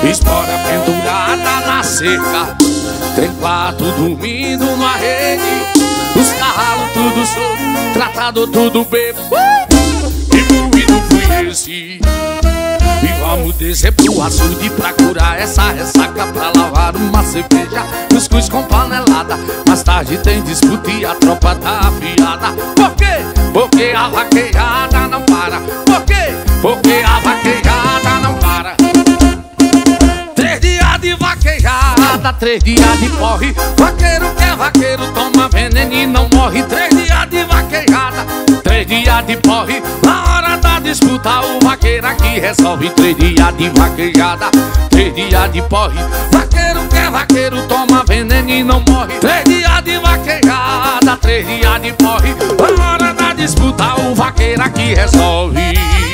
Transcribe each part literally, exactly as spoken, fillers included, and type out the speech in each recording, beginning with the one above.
espora pendurada na cerca, tem quatro dormindo numa rede, os cavalos tudo solto, tratado tudo bebo, e moído fui esse. E vamos descer pro açude pra curar essa ressaca, pra lavar uma cerveja, cuscuz com panelada. Mais tarde tem disputa e a tropa tá afiada. Por quê? Porque a vaquejada não para. Por quê? Porque a vaquejada não para. Três dias de vaquejada, três dias de porre. Vaqueiro que é vaqueiro, toma veneno e não morre. Três dias de vaquejada, três dias de porre. Na hora da disputa o vaqueiro aqui resolve. Três dias de vaquejada, três dias de porre. Vaqueiro que é vaqueiro, toma veneno e não morre. Três dias de vaquejada, três dias de porre. Na hora da disputa o vaqueiro aqui resolve.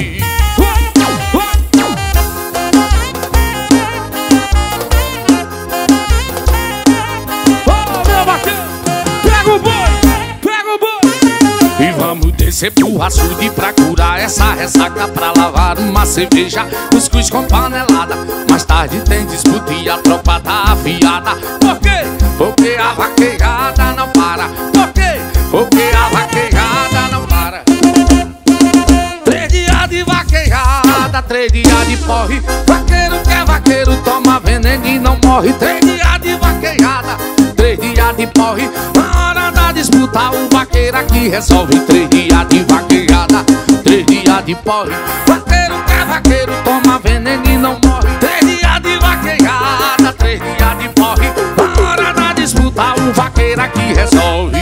Descer pro açude pra curar essa ressaca, pra lavar uma cerveja, cuscuz com panelada. Mais tarde tem disputa e a tropa tá afiada. Por quê? Porque a vaquejada não para. Por quê? Porque a vaquejada não para. Três dias de vaquejada, três dias de porre. Vaqueiro que é vaqueiro, toma veneno e não morre. Três dias de vaquejada, três dias de porre. Na hora da disputa o vaqueiro aqui resolve. Três dias de vaquejada, três dias de porre. Vaqueiro que é vaqueiro, toma veneno e não morre. Três dias de vaquejada, três dias de porre. Na hora da disputa o vaqueiro aqui resolve.